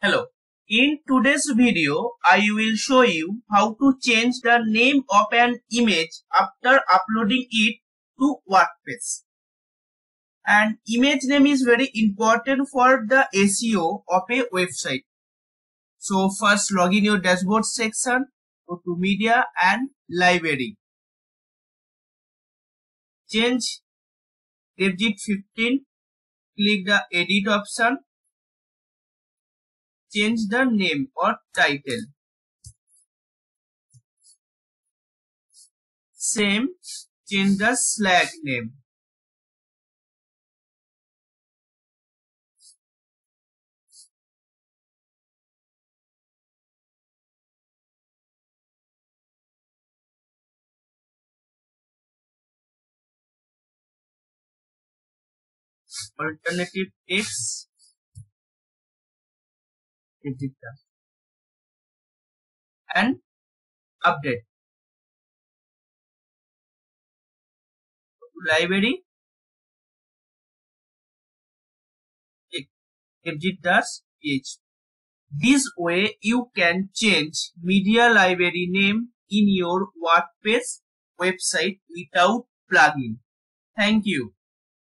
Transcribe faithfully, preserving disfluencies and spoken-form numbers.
Hello. In today's video, I will show you how to change the name of an image after uploading it to WordPress. And image name is very important for the S E O of a website. So first log in your dashboard section, go to media and library. Change digit fifteen, click the edit option. Change the name or title. Same, change the slide name. Alternative text. Edit and update. Library. Exit dash P H P. This way you can change media library name in your WordPress website without plugin. Thank you.